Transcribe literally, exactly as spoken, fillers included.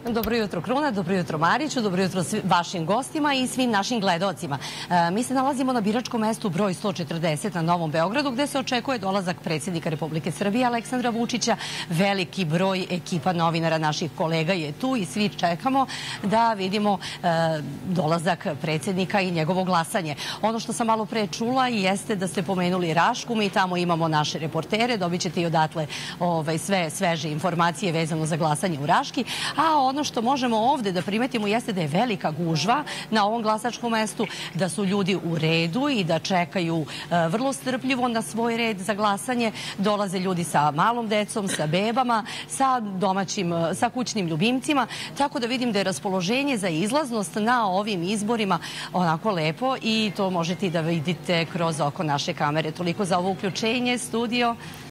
Dobro jutro Kruna, dobro jutro Mariću, dobro jutro vašim gostima i svim našim gledocima. Mi se nalazimo na biračkom mestu broj sto četrdeset na Novom Beogradu gde se očekuje dolazak predsjednika Republike Srbije Aleksandra Vučića. Veliki broj ekipa novinara naših kolega je tu i svi čekamo da vidimo dolazak predsjednika i njegovo glasanje. Ono što sam malo pre čula jeste da ste pomenuli Rašku, mi tamo imamo naše reportere, dobit ćete i odatle sve sveže informacije vezano za glasanje u Raški, a ono što možemo ovde da primetimo jeste da je velika gužva na ovom glasačkom mestu, da su ljudi u redu i da čekaju vrlo strpljivo na svoj red za glasanje. Dolaze ljudi sa malom decom, sa bebama, sa domaćim, sa kućnim ljubimcima, tako da vidim da je raspoloženje za izlaznost na ovim izborima onako lepo i to možete i da vidite kroz oko naše kamere. Toliko za ovo uključenje, studio.